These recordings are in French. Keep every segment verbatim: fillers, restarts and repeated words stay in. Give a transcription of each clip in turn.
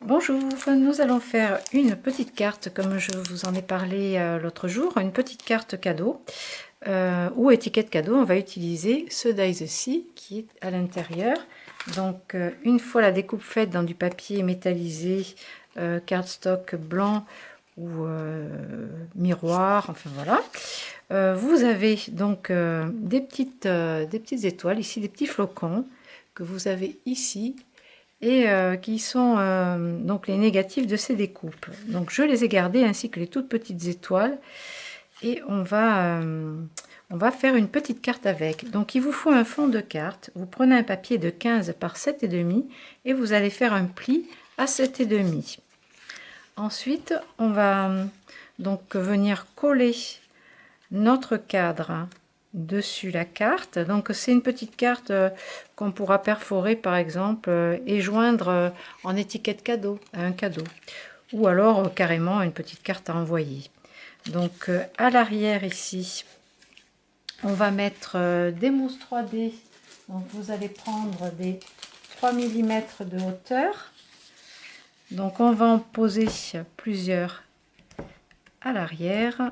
Bonjour, nous allons faire une petite carte comme je vous en ai parlé euh, l'autre jour, une petite carte cadeau euh, ou étiquette cadeau. On va utiliser ce dies-ci qui est à l'intérieur. Donc euh, une fois la découpe faite dans du papier métallisé, euh, cardstock blanc ou euh, miroir, enfin voilà. Euh, vous avez donc euh, des, petites, euh, des petites étoiles ici, des petits flocons que vous avez ici et euh, qui sont euh, donc les négatifs de ces découpes. Donc je les ai gardés ainsi que les toutes petites étoiles et on va, euh, on va faire une petite carte avec. Donc il vous faut un fond de carte. Vous prenez un papier de quinze par sept virgule cinq et vous allez faire un pli à sept virgule cinq. Ensuite on va donc venir coller notre cadre dessus la carte. Donc c'est une petite carte euh, qu'on pourra perforer par exemple euh, et joindre euh, en étiquette cadeau à un cadeau, ou alors euh, carrément une petite carte à envoyer. Donc euh, à l'arrière ici on va mettre euh, des mousses trois D. Donc vous allez prendre des trois millimètres de hauteur. Donc on va en poser plusieurs à l'arrière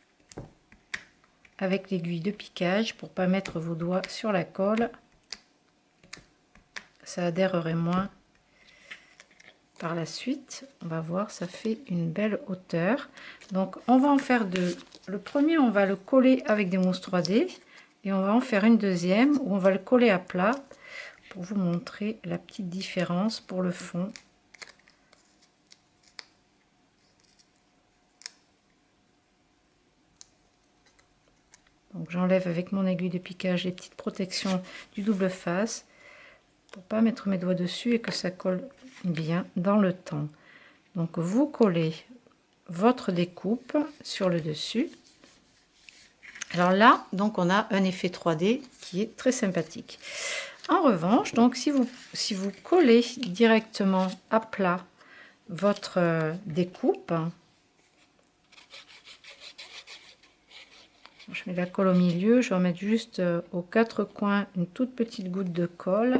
avec l'aiguille de piquage pour pas mettre vos doigts sur la colle, ça adhérerait moins par la suite. On va voir, ça fait une belle hauteur. Donc on va en faire deux. Le premier on va le coller avec des mousses trois D et on va en faire une deuxième où on va le coller à plat pour vous montrer la petite différence pour le fond. Donc j'enlève avec mon aiguille de piquage les petites protections du double face pour pas mettre mes doigts dessus et que ça colle bien dans le temps. Donc vous collez votre découpe sur le dessus. Alors là, donc on a un effet trois D qui est très sympathique. En revanche, donc si vous si vous collez directement à plat votre découpe, je mets la colle au milieu, je vais en mettre juste aux quatre coins une toute petite goutte de colle.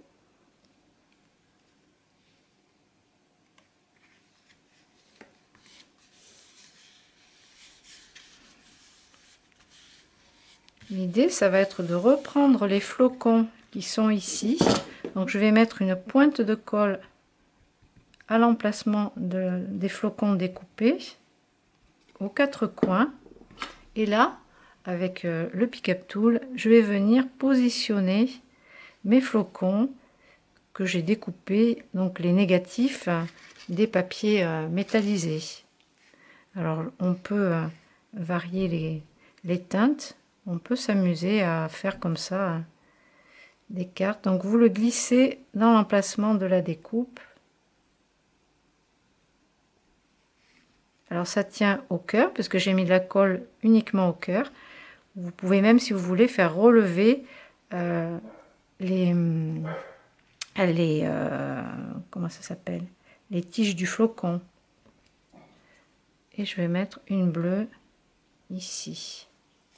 L'idée, ça va être de reprendre les flocons qui sont ici. Donc je vais mettre une pointe de colle à l'emplacement de, des flocons découpés aux quatre coins. Et là, avec euh, le pick-up tool, je vais venir positionner mes flocons que j'ai découpés, donc les négatifs des papiers euh, métallisés. Alors on peut euh, varier les, les teintes, on peut s'amuser à faire comme ça hein, des cartes. Donc vous le glissez dans l'emplacement de la découpe. Alors ça tient au cœur parce que j'ai mis de la colle uniquement au cœur. Vous pouvez même, si vous voulez, faire relever euh, les, les euh, comment ça s'appelle, les tiges du flocon. Et je vais mettre une bleue ici.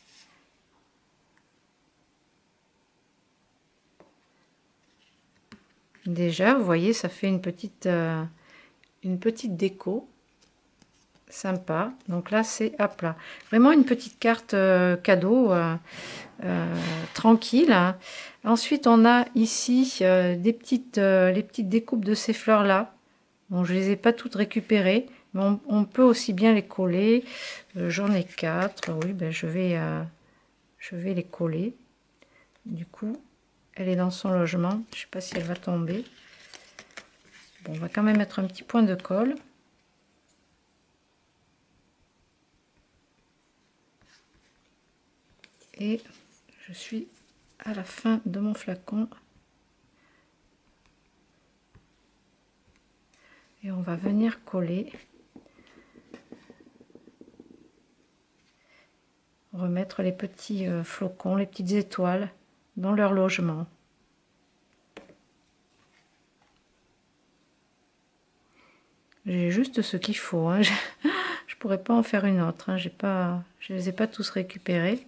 Déjà, vous voyez, ça fait une petite, euh, une petite déco. Sympa. Donc là c'est à plat, vraiment une petite carte euh, cadeau euh, euh, tranquille hein. Ensuite on a ici euh, des petites euh, les petites découpes de ces fleurs là. Bon, je les ai pas toutes récupérées, mais on, on peut aussi bien les coller. Euh, j'en ai quatre. Oui, ben je vais euh, je vais les coller. Du coup elle est dans son logement, je sais pas si elle va tomber. Bon, on va quand même mettre un petit point de colle. Et je suis à la fin de mon flacon et on va venir coller, remettre les petits euh, flocons, les petites étoiles dans leur logement. J'ai juste ce qu'il faut hein. je, je pourrais pas en faire une autre hein. J'ai pas, je les ai pas tous récupérés.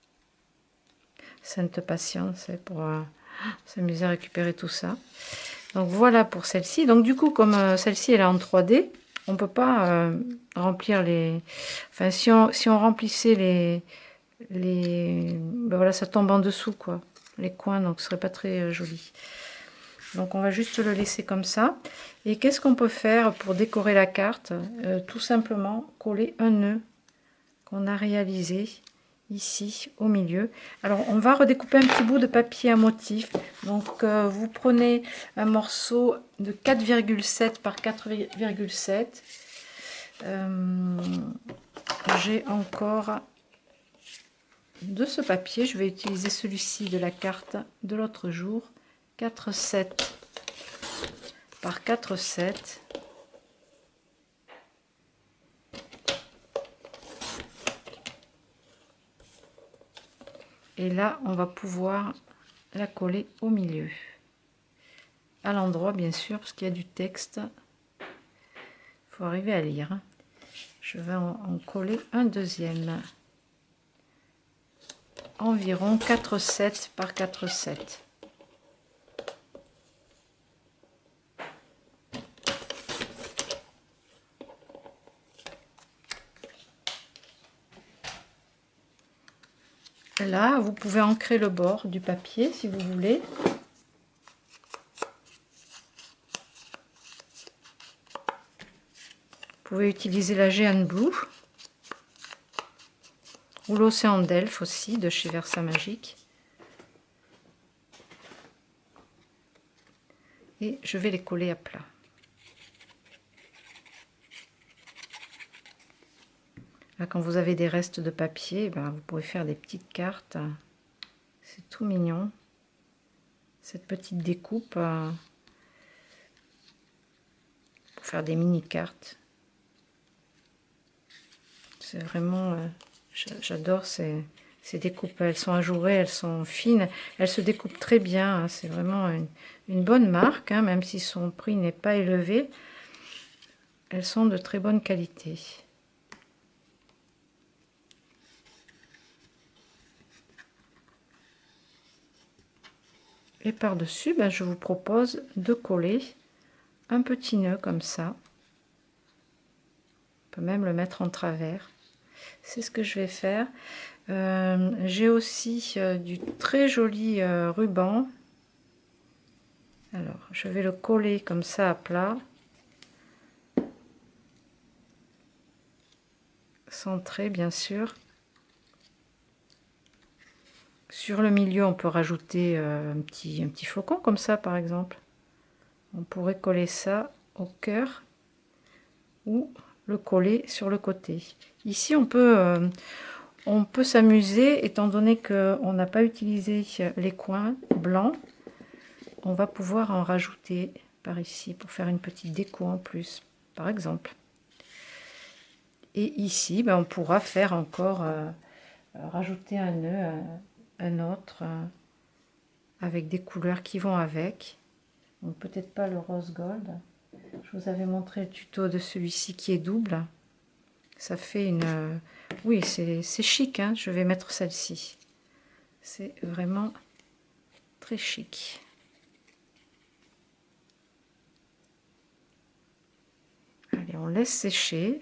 Sainte patience pour euh, s'amuser à récupérer tout ça. Donc voilà pour celle-ci. Donc du coup, comme euh, celle-ci elle est en trois D, on peut pas euh, remplir les... Enfin, si on, si on remplissait les... les... Ben voilà, ça tombe en dessous, quoi. Les coins, donc ce serait pas très euh, joli. Donc on va juste le laisser comme ça. Et qu'est-ce qu'on peut faire pour décorer la carte? euh, Tout simplement coller un nœud qu'on a réalisé ici au milieu. Alors on va redécouper un petit bout de papier à motif. Donc euh, vous prenez un morceau de quatre virgule sept par quatre virgule sept. Euh, j'ai encore de ce papier. Je vais utiliser celui-ci de la carte de l'autre jour. quatre virgule sept par quatre virgule sept. Et là, on va pouvoir la coller au milieu. À l'endroit, bien sûr, parce qu'il y a du texte. Il faut arriver à lire. Je vais en, en coller un deuxième. Environ quatre virgule sept par quatre virgule sept. Là, vous pouvez ancrer le bord du papier si vous voulez. Vous pouvez utiliser la Géant Blue ou l'Océan d'Elfe aussi de chez Versamagic. Et je vais les coller à plat. Là, quand vous avez des restes de papier, ben, vous pouvez faire des petites cartes. C'est tout mignon. Cette petite découpe euh, pour faire des mini cartes. C'est vraiment, euh, j'adore ces, ces découpes. Elles sont ajourées, elles sont fines, elles se découpent très bien. Hein. C'est vraiment une, une bonne marque, hein, même si son prix n'est pas élevé. Elles sont de très bonne qualité. Et par-dessus, ben, je vous propose de coller un petit nœud comme ça. On peut même le mettre en travers. C'est ce que je vais faire. Euh, j'ai aussi euh, du très joli euh, ruban. Alors, je vais le coller comme ça à plat. Centré, bien sûr. Sur le milieu, on peut rajouter euh, un petit, un petit flocon comme ça, par exemple. On pourrait coller ça au cœur ou le coller sur le côté. Ici, on peut, euh, on peut s'amuser, étant donné qu'on n'a pas utilisé les coins blancs. On va pouvoir en rajouter par ici pour faire une petite déco en plus, par exemple. Et ici, ben, on pourra faire encore, euh, rajouter un nœud, un, un autre, euh, avec des couleurs qui vont avec. Donc peut-être pas le rose gold. Je vous avais montré le tuto de celui-ci qui est double. Ça fait une... Euh, oui, c'est chic, hein. Je vais mettre celle-ci. C'est vraiment très chic. Allez, on laisse sécher.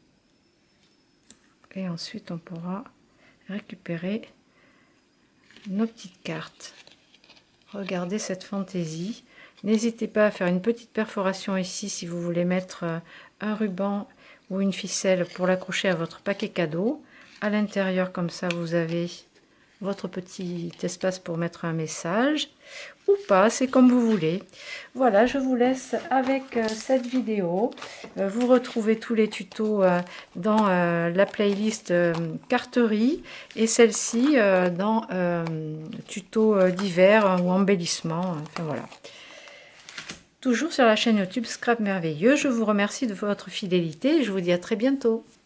Et ensuite, on pourra récupérer nos petites cartes. Regardez cette fantaisie. N'hésitez pas à faire une petite perforation ici si vous voulez mettre un ruban ou une ficelle pour l'accrocher à votre paquet cadeau. À l'intérieur, comme ça, vous avez votre petit espace pour mettre un message ou pas, c'est comme vous voulez. Voilà, je vous laisse avec euh, cette vidéo. Euh, vous retrouvez tous les tutos euh, dans euh, la playlist euh, carterie et celle-ci euh, dans euh, tutos euh, divers ou embellissement. Enfin voilà. Toujours sur la chaîne YouTube Scrap Merveilleux. Je vous remercie de votre fidélité et je vous dis à très bientôt.